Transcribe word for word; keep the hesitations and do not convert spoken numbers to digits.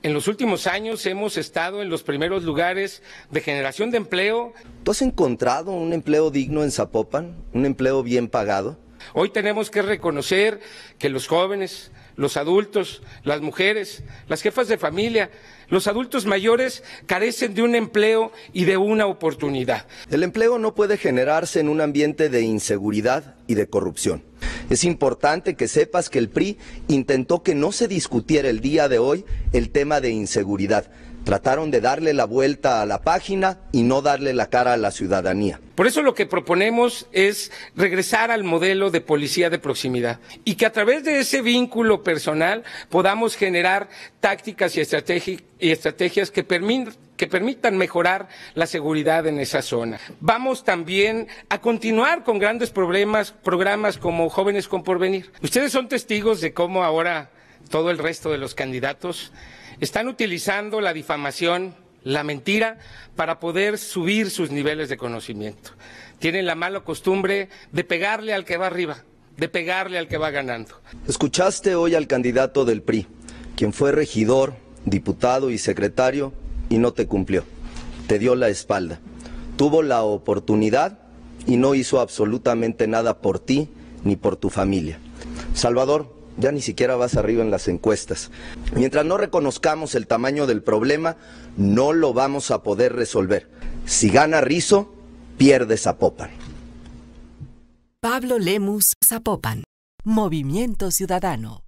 En los últimos años hemos estado en los primeros lugares de generación de empleo. ¿Tú has encontrado un empleo digno en Zapopan? ¿Un empleo bien pagado? Hoy tenemos que reconocer que los jóvenes, los adultos, las mujeres, las jefas de familia, los adultos mayores carecen de un empleo y de una oportunidad. El empleo no puede generarse en un ambiente de inseguridad y de corrupción. Es importante que sepas que el P R I intentó que no se discutiera el día de hoy el tema de inseguridad. Trataron de darle la vuelta a la página y no darle la cara a la ciudadanía. Por eso lo que proponemos es regresar al modelo de policía de proximidad y que a través de ese vínculo personal podamos generar tácticas y, estrategi- y estrategias que permitan que permitan mejorar la seguridad en esa zona. Vamos también a continuar con grandes problemas, programas como Jóvenes con Porvenir. Ustedes son testigos de cómo ahora todo el resto de los candidatos están utilizando la difamación, la mentira, para poder subir sus niveles de conocimiento. Tienen la mala costumbre de pegarle al que va arriba, de pegarle al que va ganando. Escuchaste hoy al candidato del P R I, quien fue regidor, diputado y secretario, y no te cumplió. Te dio la espalda. Tuvo la oportunidad y no hizo absolutamente nada por ti ni por tu familia. Salvador, ya ni siquiera vas arriba en las encuestas. Mientras no reconozcamos el tamaño del problema, no lo vamos a poder resolver. Si gana Rizo, pierde Zapopan. Pablo Lemus, Zapopan. Movimiento Ciudadano.